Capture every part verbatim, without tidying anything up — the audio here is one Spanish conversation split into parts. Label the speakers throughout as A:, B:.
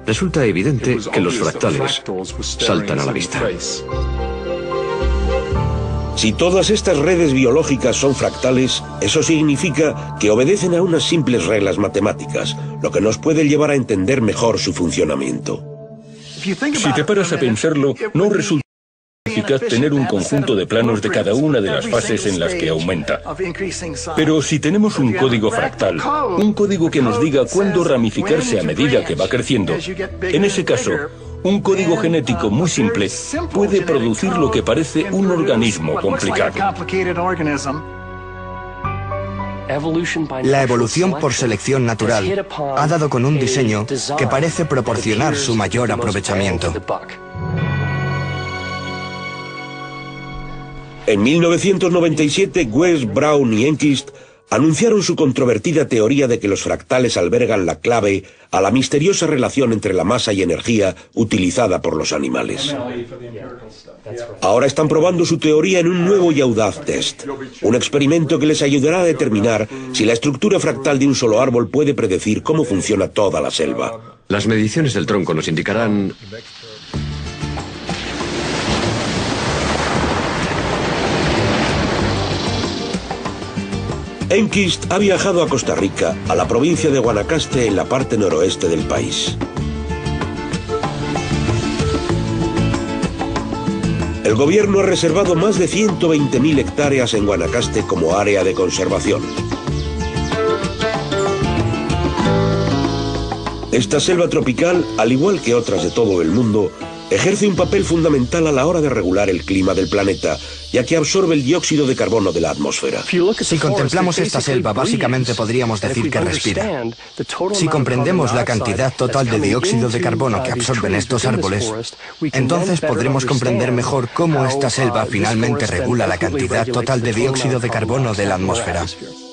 A: resulta evidente que los fractales saltan a la vista.
B: Si todas estas redes biológicas son fractales, eso significa que obedecen a unas simples reglas matemáticas, lo que nos puede llevar a entender mejor su funcionamiento.
C: Si te paras a pensarlo, no resulta eficaz tener un conjunto de planos de cada una de las fases en las que aumenta. Pero si tenemos un código fractal, un código que nos diga cuándo ramificarse a medida que va creciendo, en ese caso, un código genético muy simple puede producir lo que parece un organismo complicado.
D: La evolución por selección natural ha dado con un diseño que parece proporcionar su mayor aprovechamiento.
B: En mil novecientos noventa y siete, West, Brown y Enquist anunciaron su controvertida teoría de que los fractales albergan la clave a la misteriosa relación entre la masa y energía utilizada por los animales. Ahora están probando su teoría en un nuevo y audaz test, un experimento que les ayudará a determinar si la estructura fractal de un solo árbol puede predecir cómo funciona toda la selva.
A: Las mediciones del tronco nos indicarán...
B: Enquist ha viajado a Costa Rica, a la provincia de Guanacaste, en la parte noroeste del país. El gobierno ha reservado más de ciento veinte mil hectáreas en Guanacaste como área de conservación. Esta selva tropical, al igual que otras de todo el mundo, ejerce un papel fundamental a la hora de regular el clima del planeta, ya que absorbe el dióxido de carbono de la atmósfera.
D: Si contemplamos esta selva, básicamente podríamos decir que respira. Si comprendemos la cantidad total de dióxido de carbono que absorben estos árboles, entonces podremos comprender mejor cómo esta selva finalmente regula la cantidad total de dióxido de carbono de la atmósfera.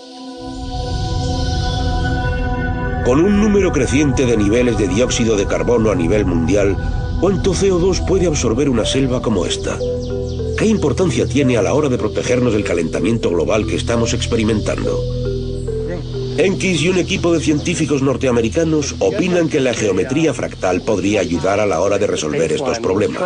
B: Con un número creciente de niveles de dióxido de carbono a nivel mundial, ¿cuánto C O dos puede absorber una selva como esta? ¿Qué importancia tiene a la hora de protegernos del calentamiento global que estamos experimentando? Enquist y un equipo de científicos norteamericanos opinan que la geometría fractal podría ayudar a la hora de resolver estos problemas.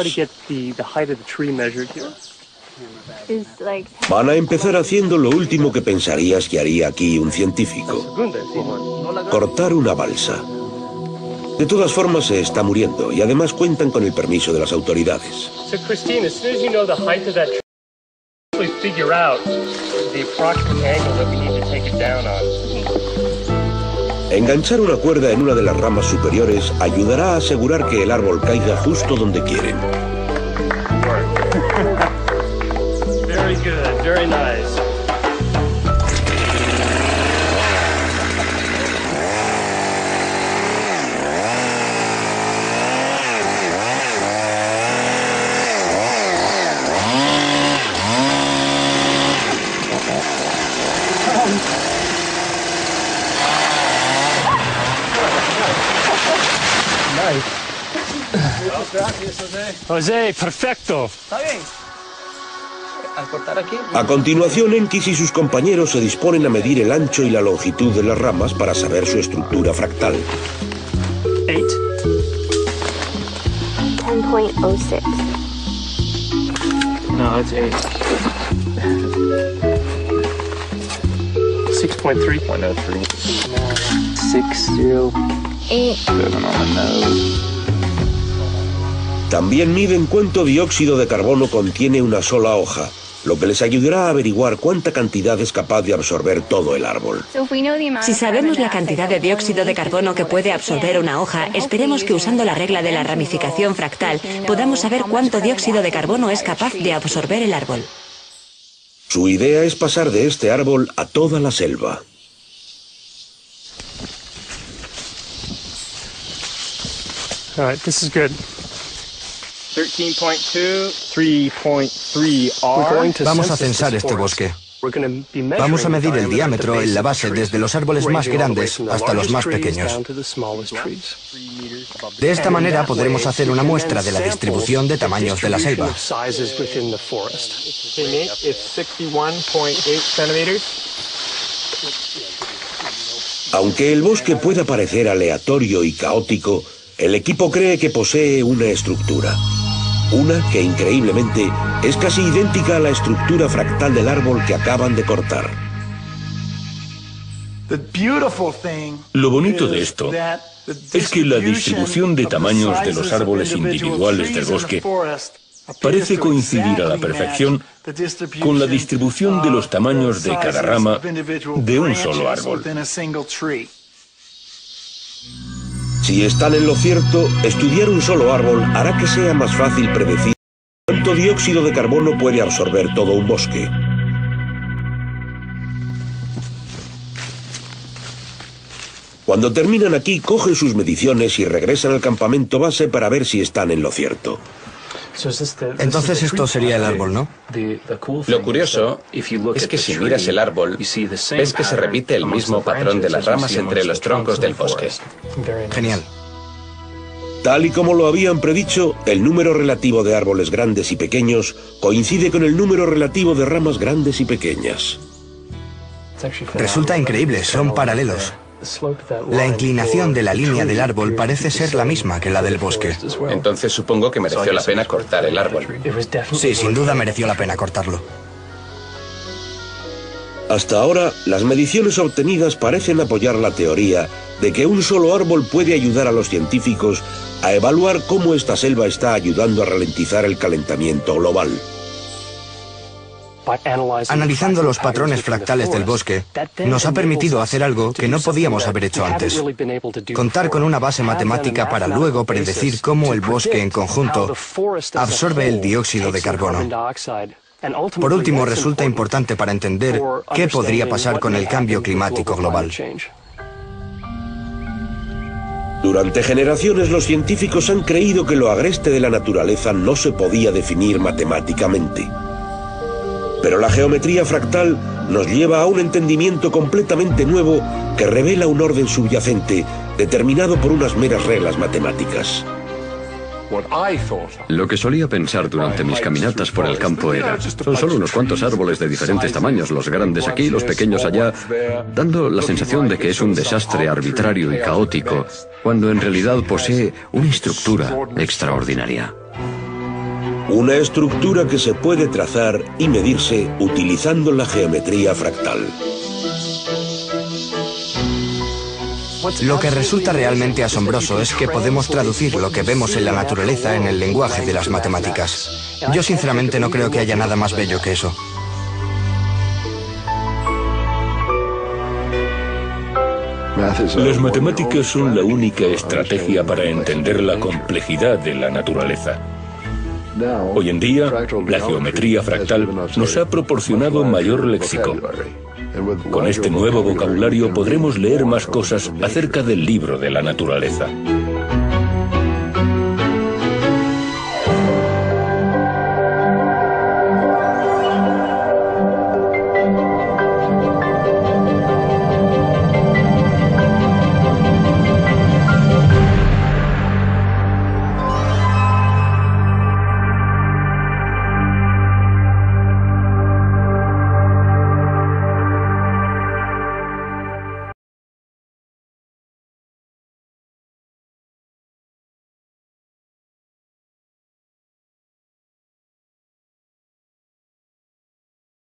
B: Van a empezar haciendo lo último que pensarías que haría aquí un científico: cortar una balsa. De todas formas, se está muriendo y además cuentan con el permiso de las autoridades. Enganchar una cuerda en una de las ramas superiores ayudará a asegurar que el árbol caiga justo donde quieren.
E: Very good, very nice.
F: José, perfecto.
G: Está bien. Al cortar aquí.
B: A continuación, Enquist y sus compañeros se disponen a medir el ancho y la longitud de las ramas para saber su estructura fractal.
F: Eight.
H: ten point oh six.
F: No, it's eight. Six point three. Point oh three. Six zero.
H: Eight.
F: Seven on the nose.
B: También miden cuánto dióxido de carbono contiene una sola hoja, lo que les ayudará a averiguar cuánta cantidad es capaz de absorber todo el árbol.
I: Si sabemos la cantidad de dióxido de carbono que puede absorber una hoja, esperemos que usando la regla de la ramificación fractal podamos saber cuánto dióxido de carbono es capaz de absorber el árbol.
B: Su idea es pasar de este árbol a toda la selva.
F: All right, this is good. thirteen point two, three point three R.
D: Vamos a censar este bosque. Vamos a medir el diámetro en la base desde los árboles más grandes hasta los más pequeños. De esta manera podremos hacer una muestra de la distribución de tamaños de la selva.
B: Aunque el bosque pueda parecer aleatorio y caótico, el equipo cree que posee una estructura. Una que, increíblemente, es casi idéntica a la estructura fractal del árbol que acaban de cortar.
C: Lo bonito de esto es que la distribución de tamaños de los árboles individuales del bosque parece coincidir a la perfección con la distribución de los tamaños de cada rama de un solo árbol.
B: Si están en lo cierto, estudiar un solo árbol hará que sea más fácil predecir cuánto dióxido de carbono puede absorber todo un bosque. Cuando terminan aquí, cogen sus mediciones y regresan al campamento base para ver si están en lo cierto.
D: Entonces esto sería el árbol, ¿no?
J: Lo curioso es que si miras el árbol, ves que se repite el mismo patrón de las ramas entre los troncos del bosque.
D: Genial.
B: Tal y como lo habían predicho, el número relativo de árboles grandes y pequeños coincide con el número relativo de ramas grandes y pequeñas.
D: Resulta increíble, son paralelos. La inclinación de la línea del árbol parece ser la misma que la del bosque.
J: Entonces supongo que mereció la pena cortar el árbol.
D: Sí, sin duda mereció la pena cortarlo.
B: Hasta ahora, las mediciones obtenidas parecen apoyar la teoría de que un solo árbol puede ayudar a los científicos a evaluar cómo esta selva está ayudando a ralentizar el calentamiento global.
D: Analizando los patrones fractales del bosque, nos ha permitido hacer algo que no podíamos haber hecho antes. Contar con una base matemática para luego predecir cómo el bosque en conjunto absorbe el dióxido de carbono. Por último, resulta importante para entender qué podría pasar con el cambio climático global.
B: Durante generaciones los científicos han creído que lo agreste de la naturaleza no se podía definir matemáticamente. Pero la geometría fractal nos lleva a un entendimiento completamente nuevo que revela un orden subyacente determinado por unas meras reglas matemáticas.
A: Lo que solía pensar durante mis caminatas por el campo era: son solo unos cuantos árboles de diferentes tamaños, los grandes aquí, los pequeños allá, dando la sensación de que es un desastre arbitrario y caótico, cuando en realidad posee una estructura extraordinaria.
B: Una estructura que se puede trazar y medirse utilizando la geometría fractal.
D: Lo que resulta realmente asombroso es que podemos traducir lo que vemos en la naturaleza en el lenguaje de las matemáticas. Yo sinceramente no creo que haya nada más bello que eso.
C: Las matemáticas son la única estrategia para entender la complejidad de la naturaleza. Hoy en día, la geometría fractal nos ha proporcionado mayor léxico. Con este nuevo vocabulario podremos leer más cosas acerca del libro de la naturaleza.